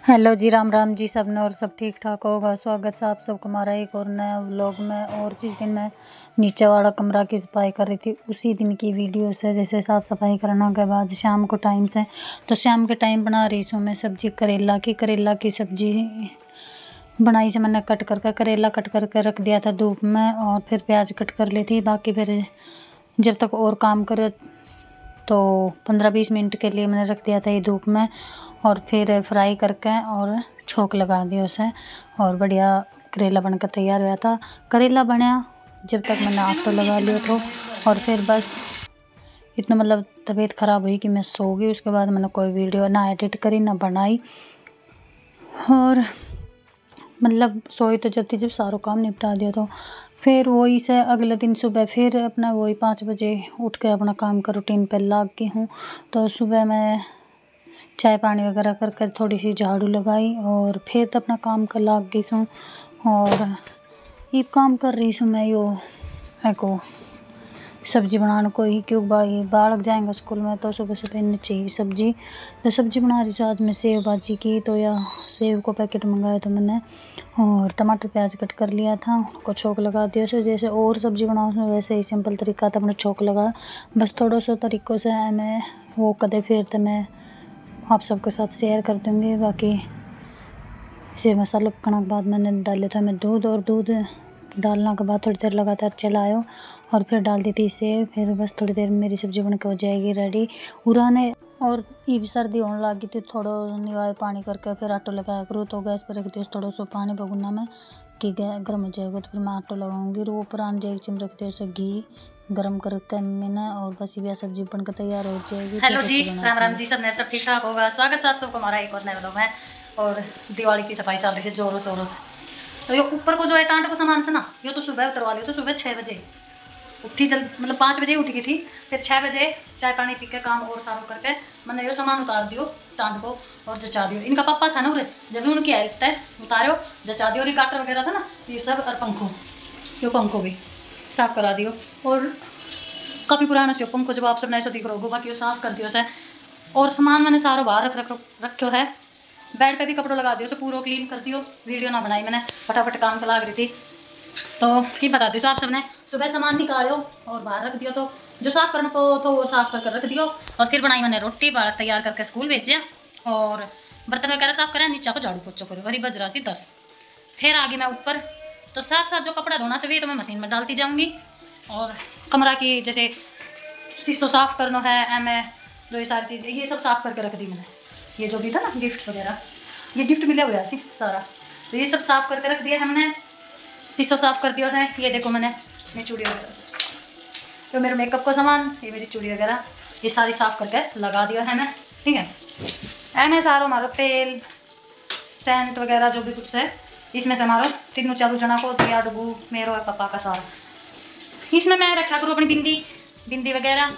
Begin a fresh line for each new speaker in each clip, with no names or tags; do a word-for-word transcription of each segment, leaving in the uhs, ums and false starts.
Hello ji, Ram Ram ji सब ने, और सब ठीक ठाक होगा। स्वागत है आप सबको हमारा एक और नया व्लॉग में। और जिस दिन मैं नीचे वाला कमरा की सफाई कर रही थी उसी दिन की वीडियो से, जैसे साफ़ सफाई करने के बाद शाम को टाइम से, तो शाम के टाइम बना रही हूँ मैं सब्जी करेला की। करेला की सब्जी बनाई से मैंने कट करके, करेला कट करके रख दिया था धूप में, और फिर प्याज कट कर ली थी। बाकी फिर जब तक और काम करे तो पंद्रह बीस मिनट के लिए मैंने रख दिया था ये धूप में, और फिर फ्राई करके और छोंक लगा दिया उसे, और बढ़िया करेला बनकर तैयार हुआ था। करेला बना जब तक मैंने आटो लगा लिया था, और फिर बस इतना मतलब तबीयत ख़राब हुई कि मैं सो गई। उसके बाद मैंने कोई वीडियो ना एडिट करी ना बनाई, और मतलब सोई तो जब थी जब सारा काम निपटा दिया। तो फिर वही से अगले दिन सुबह फिर अपना वही पाँच बजे उठ के अपना काम का रूटीन पर लग गई हूँ। तो सुबह मैं चाय पानी वगैरह कर कर थोड़ी सी झाड़ू लगाई, और फिर तो अपना काम कर लग गई हूँ। और ये काम कर रही हूँ मैं यो को सब्ज़ी बनाने को ही, क्योंकि भाई बालक जाएंगे स्कूल में तो सुबह सुबह इन्हें चाहिए सब्ज़ी। तो सब्ज़ी बना रही हूँ आज मैं सेव भाजी की। तो या सेव को पैकेट मंगाया तो मैंने, और टमाटर प्याज कट कर लिया था, उनको छोंक लगा दिया। सो जैसे और सब्ज़ी बनाऊँ वैसे ही सिंपल तरीका था, मैंने छोंक लगा। बस थोड़ा सा तरीक़ों से मैं वो कदे फिर तो मैं आप सबके साथ शेयर कर दूँगी। बाकी से मसाला पकाने के बाद मैंने डाले था मैं दूध, और दूध डालने के बाद थोड़ी देर लगातार चलाओ, और फिर डाल दी थी सेव। फिर बस थोड़ी देर में मेरी सब्ज़ी बनकर हो जाएगी रेडी। उराने और ये भी सर्दी होने लगी थी, थोड़ा निवाए पानी करके फिर आटो लगाया करूँ। तो गैस पर रख दिया थोड़ा सा पानी भगुना में कि गर्म हो जाएगा, तो फिर मैं आटो लगाऊंगी। वो ऊपर आन जाएगी चिम रख दिया उसे घी गरम करके मैंने, और बस ये सब्जी बनकर तैयार हो जाएगी।
हेलो जी, राम राम जी सब ने, सब ठीक ठाक होगा। स्वागत है आप सबको हमारा एक और नए व्लॉग में। और दिवाली की सफाई चल रही है जोरों शोरों से। तो ये ऊपर को जो है टांट को सामान से ना, ये तो सुबह उतरवा लिया। तो सुबह छः बजे उठी, जल मतलब पाँच बजे उठी थी। फिर छः बजे चाय पानी पी के काम और सारा करके मैंने ये सामान उतार दियो टांट को और जचा दियो। इनका पापा था ना उरे, जब भी उनकी हेल्प है उतारो जचा दियो। और ये गाटर वगैरह था ना ये सब, और पंखों यो पंखों भी साफ करा दियो। और काफ़ी पुराना से पंखो जब आप सब नए से दिख रहे हो, बाकी वो साफ कर दियो से। और सामान मैंने सारा बाहर रख रख रखो है। बेड पे भी कपड़ों लगा दियो से, पूरा क्लीन कर दियो। वीडियो ना बनाई मैंने, फटाफट काम पे लग रही थी। तो ये बता दियो आप सबने, सुबह सामान निकालो और बाहर रख दियो। तो जो साफ करने को तो वो साफ करके रख दियो। और फिर बनाई मैंने रोटी, बालक तैयार करके स्कूल भेजा, और बर्तन वगैरह साफ करें, नीचा को झाड़ू पोछा करो। वही बज रहा थी दस। फिर आ गई मैं ऊपर, तो साथ साथ जो कपड़ा धोना से भी तो मैं मशीन में डालती जाऊँगी। और कमरा की जैसे शीशो साफ करना है मैं, जो ये सारी चीज़ें ये सब साफ करके रख दी मैंने। ये जो भी था ना गिफ्ट वगैरह, ये गिफ्ट मिले हुआ सी सारा, तो ये सब साफ करके रख दिया हमने। शीशो साफ कर दिया है। ये देखो मैंने ये चूड़ी वगैरह सब, तो मेरे मेकअप का सामान, ये मेरी चूड़ी वगैरह, ये सारी साफ करके लगा दिया है मैं। ठीक है, ऐसे सारा हमारा तेल सेंट वगैरह जो भी कुछ है, इसमें से हमारा तीनों चारों जना को दिया डुबू मेरे और पापा का सारा। इसमें मैं रखा करूँ अपनी बिंदी बिंदी वगैरह,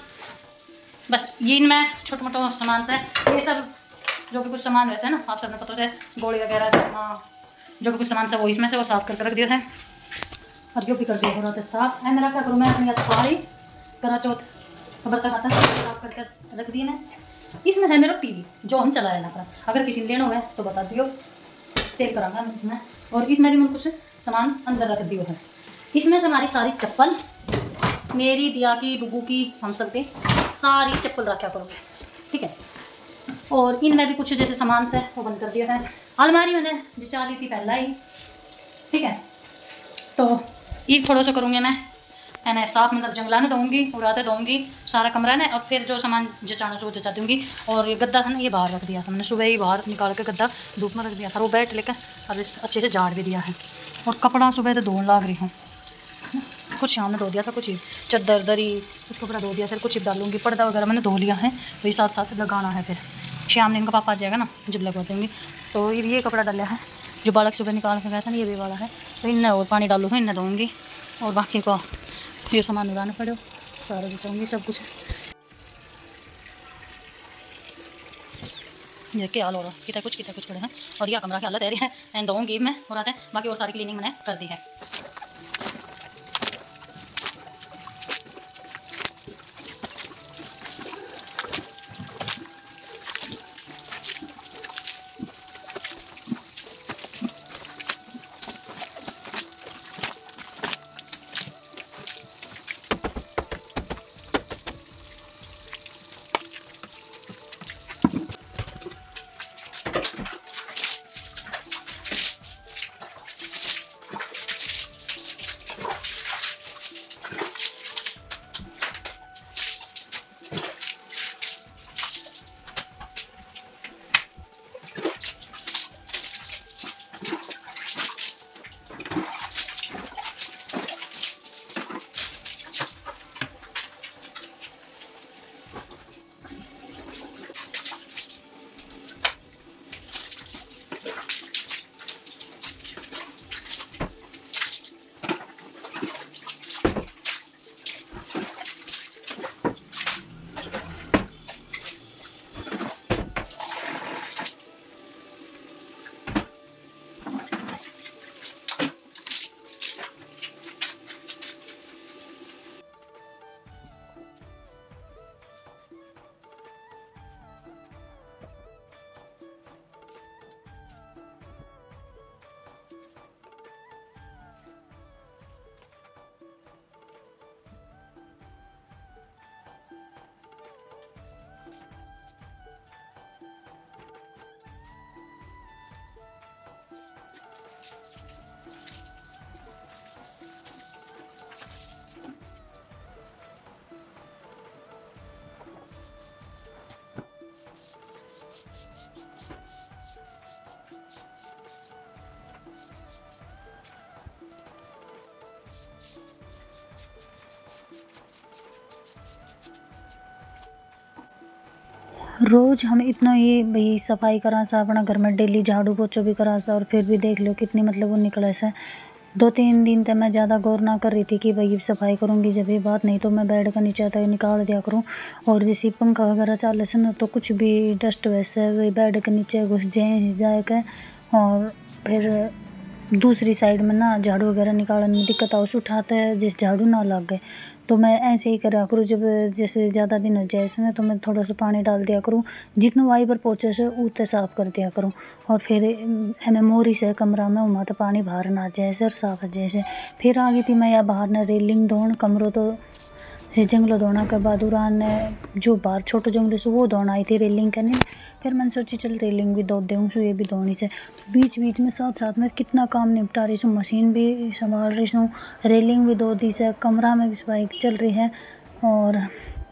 बस ये इनमें छोटे मोटे सामान से ये सब जो भी कुछ सामान वैसे ना आप सबने पता है, गोली वगैरह जो भी कुछ सामान से वो इसमें से वो साफ करके रख दिया है। और जो भी कर दिया हो रहा था साफ है मेरा, क्या करूँ मैं अपनी थाली करा चौथ खबर तक आता साफ करके रख दिए मैं। इसमें है मेरा टीवी जो हम चलाए ना, अगर किसी ने लेना हो तो बता दियो, सेल कराऊंगा मैं इसमें। और इसमें भी मैंने कुछ सामान अंदर रख दिया है। इसमें से हमारी सारी चप्पल, मेरी दिया की डुगू की, हम सब पे सारी चप्पल रखा करोगे। ठीक है, और इनमें भी कुछ जैसे सामान से वो बंद कर दिया है। अलमारी मैंने जचा ली थी पहला ही। ठीक है, तो ये थोड़ा सा करूँगी मैं है ना साफ, मतलब जंगला में दूँगी, उड़ाते दूँगी सारा कमरा ने। और फिर जो सामान जचाना से वो जचा दूँगी। और ये गद्दा था ना ये बाहर रख दिया था मैंने, सुबह ही बाहर निकाल के गद्दा धूप में रख दिया था। वो बैठ लेकर और अच्छे से झाड़ भी दिया है। और कपड़ा सुबह तो धोने लग रही हूँ, कुछ शाम में धो दिया था, कुछ चद्दर दरी कुछ कपड़ा धो दिया, फिर कुछ डालूंगी। पर्दा वगैरह मैंने धो लिया है, तो ये साथ साथ लगाना है। फिर शाम में इनका पापा आ जाएगा ना जब लगवा देंगे। तो ये ये कपड़ा डाला है जो बालक सुबह निकाल के गया था ना, ये भी वाला है। तो इन्हें और पानी डालूँगा, इन्हें दूँगी। और बाकी को ये सामान उड़ाना पड़े सारा बताऊँगी सब कुछ। ये क्या हाल हो रहा है, कितना कुछ कितना कुछ पड़े हैं। और यह कमरा की हालत है एंड दूँगी मैं और आते हैं। बाकी वो सारी क्लीनिंग मैंने कर दी है।
रोज़ हम इतना ये भाई सफाई करा सा अपना घर में, डेली झाड़ू पोछा भी करा सा, और फिर भी देख लो कितनी मतलब वो निकले से। दो तीन दिन तक मैं ज़्यादा गौर ना कर रही थी कि भाई सफाई करूँगी जब ये बात, नहीं तो मैं बेड का नीचे तक निकाल दिया करूँ। और जैसे पंखा वगैरह चाले से ना, तो कुछ भी डस्ट वैसे वही बेड के नीचे घुस जाए जाए के, और फिर दूसरी साइड में ना झाड़ू वगैरह निकालने में दिक्कत आओ उठाता है, जैसे झाड़ू ना लग गए। तो मैं ऐसे ही करा करूँ, जब जैसे ज़्यादा दिन हो जाए ऐसे ना, तो मैं थोड़ा सा पानी डाल दिया करूँ, जितना वाइपर पोछे से उतने साफ़ कर दिया करूँ। और फिर हमें मोरी से कमरा में उमा तो पानी बाहर ना जाए से और साफ हो जाए से। फिर आ गई थी मैं या बाहर ने रेलिंग धोन, कमरों तो जंगलों धोना के बाद उरान ने जो बाहर छोटे जंगलों से वो धोना आई थी रेलिंग करने। फिर मैंने सोची चल रेलिंग भी धो दूँ, ये भी धोनी से। बीच बीच में साथ साथ में कितना काम निपटा रही हूँ, मशीन भी संभाल रही हूँ, रेलिंग भी धो दी से, कमरा में भी सफाई चल रही है। और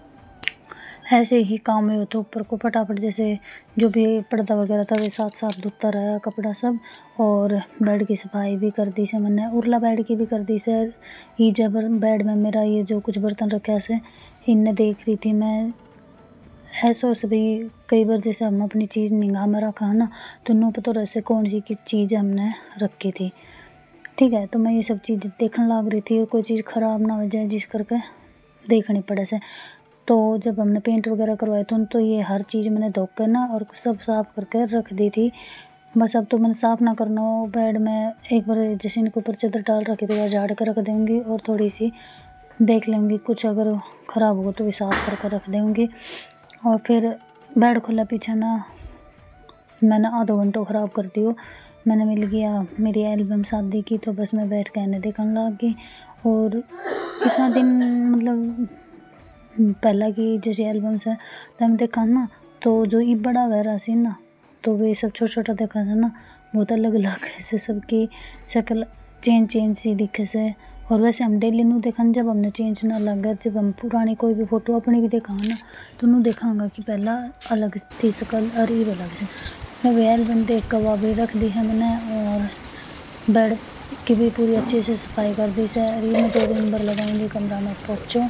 ऐसे ही काम में होते ऊपर को फटाफट, जैसे जो भी पर्दा वगैरह था वे साथ साथ धुलता रहा कपड़ा सब। और बेड की सफाई भी कर दी से मैंने, उरला बेड की भी कर दी से। ये जब बेड में मेरा ये जो कुछ बर्तन रखा से इनने देख रही थी मैं, ऐसा से भी कई बार जैसे हम अपनी चीज़ निगाह में रखा है ना, तो नो पता रहे कौन सी की चीज़ हमने रखी थी। ठीक है, तो मैं ये सब चीज़ देखने लग रही थी, और कोई चीज़ ख़राब ना हो जाए जिस करके देखनी पड़े से। तो जब हमने पेंट वगैरह करवाए थे तो ये हर चीज़ मैंने धो कर ना और सब साफ़ करके रख दी थी। बस अब तो मैंने साफ़ ना करना हो बेड में, एक बार जैसे इनके ऊपर चादर डाल रखी थी वह झाड़ कर रख दूँगी, और थोड़ी सी देख लूँगी कुछ अगर ख़राब हो तो भी साफ़ करके रख दूँगी। और फिर बेड खुला पीछे ना मैंने आधो घंटों ख़राब कर दी हो। मैंने मिल गया मेरी एल्बम शादी की, तो बस मैं बैठ के आने देखने लग गई। और इतना दिन मतलब पहला की जैसे एल्बम्स है तो हम देखा ना, तो जो ये बड़ा वगैरह सी ना, तो वे सब छोटा छोटा देखा था ना, बहुत अलग अलग ऐसे सबकी शक्ल चेंज चेंज सी दिखे से। और वैसे हम डेली नू देखा जब हमने चेंज ना लगा, जब हम पुरानी कोई भी फ़ोटो अपनी भी देखा ना, तो नू देखांगा कि पहला अलग थी शक्ल और ये अलग है। मैं वे एल्बम देख कर वह भी रख दी है मैंने, और बेड की भी पूरी अच्छे से सफाई कर दी से। ये मैं दो नंबर लगाऊंगी कमरा में पोछो।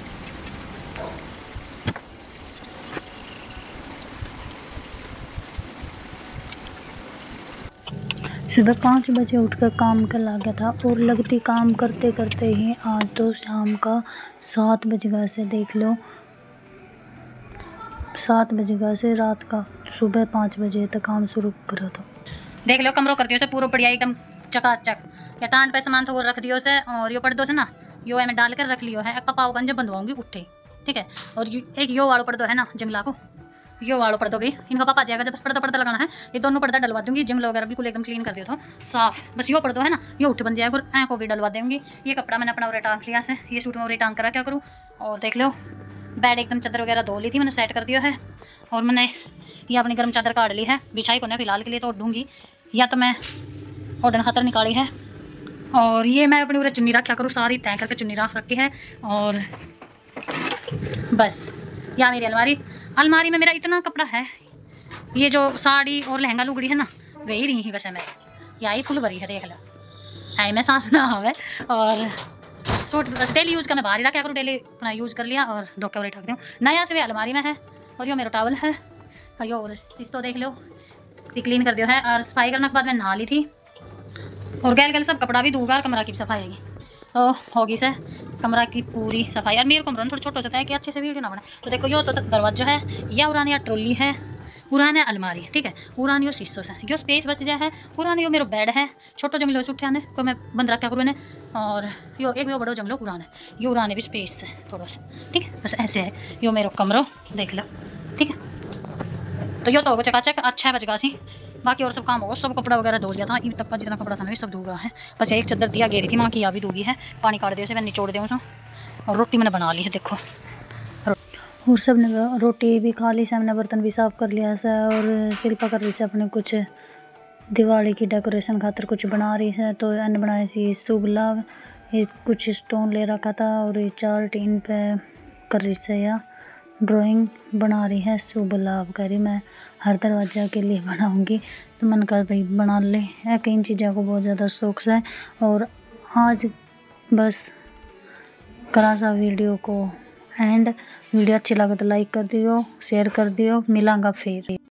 सुबह पाँच बजे उठकर काम कर लगा था, और लगती काम करते करते ही आज तो शाम का सात बज गए से देख लो, सात बज गए से रात का सुबह पाँच बजे तक काम शुरू करो। तो
देख लो कमरों कर दियो से पूरा बढ़िया एकदम चकाचक। या टांट पे सामान तो रख दियो से, और यो पर्दो से ना यो में डाल कर रख लियो है। कपाओ गंज बंधवाऊंगी उठे, ठीक है। और एक यो वालो पर्दो है ना जंगला को, यो वालो पर्दो भी इनका पापा जाएगा जब बस पर्दा पर्दा लगाना है, ये दोनों पर्दा डलवा दूंगी। जंगला वगैरह बिल्कुल एकदम क्लीन कर दियो तो साफ। बस यो पर्दो है ना यो उठ बन जाएगा, और ऐ को भी डलवा देंगी। ये कपड़ा मैंने अपना उरे टांग लिया से, ये सूट में उरे टांग करा क्या करूँ। और देख लो बेड एकदम चादर वगैरह धो ली थी मैंने, सेट कर दिया है। और मैंने ये अपनी गर्म चादर काट ली है, बिछाई को ना फिलहाल के लिए तो दूँगी, या तो मैं ऑर्डर खातर निकाली है। और ये मैं अपनी उरे चुन्नी रखा करूँ, सारी तय करके चुन्नी रख रखी है। और बस या मेरी अलमारी अलमारी में मेरा इतना कपड़ा है, ये जो साड़ी और लहंगा लुगड़ी है ना वही रही ही वैसे मैं, या ही फुल भरी है देख लो है मैं सांस ना हो। और सूट बस डेली यूज़ का मैं बाहर ही रखा करूँ, डेली अपना यूज़ कर लिया और धोखे वही ठाक दूँ। नया से भी अलमारी में है। और यो मेरा टावल है, और यो और चीज़ तो देख लो ये क्लीन कर दिया है। और सफाई करने के बाद मैं नहा ली थी, और गैल गैल सब कपड़ा भी दूंगा, कमरा की सफाई होगी तो होगी से कमरा की पूरी सफाई। यार मेरे कमरा थोड़ा छोटा सा है कि अच्छे से वीडियो ना बना। तो देखो यो तो दरवाजा है, या पुरानी या ट्रॉली है, पुराना अलमारी है, ठीक है, पुरानी और शीशों से यो स्पेस बच जाए है। पुरानी यो मेरा बेड है, छोटो जंगलो से उठे आने को मैं बंद रखा करूँ। और यो एक यो बड़ो जंगलो पुराना है, यो पुराने भी स्पेस है थोड़ा सा, ठीक है। बस ऐसे है यो मेरा कमरो देख लो, ठीक है। तो यो तो होगा चकाचक अच्छा बच गा सी। बाकी और सब काम होगा, सब कपड़ा वगैरह धो लिया था, इन तक का जितना कपड़ा था ना सब धोगा है। बस एक चादर दिया गेरी थी माँ की, या भी धोगी है, पानी काट दिया से मैं निचोड़ दूँ। और रोटी मैंने बना ली है देखो,
और सब ने रोटी भी खा ली से, हमने बर्तन भी साफ़ कर लिया से। और शिल्पा कर रही से अपने कुछ दिवाली की डेकोरेशन खातर कुछ बना रही है। तो मैंने बनाया सी शुभ लाभ, ये कुछ स्टोन ले रखा था और ये चार टीन पे कर रही से या ड्राइंग बना रही है। शुभ लाभ करी मैं हर दरवाजा के लिए बनाऊंगी, तो मैंने कहा भाई बना ले, है कई चीज़ों को बहुत ज़्यादा शौक से। और आज बस करा सा वीडियो को एंड वीडियो अच्छी लगे तो लाइक कर दियो, शेयर कर दियो। मिलांगा फिर।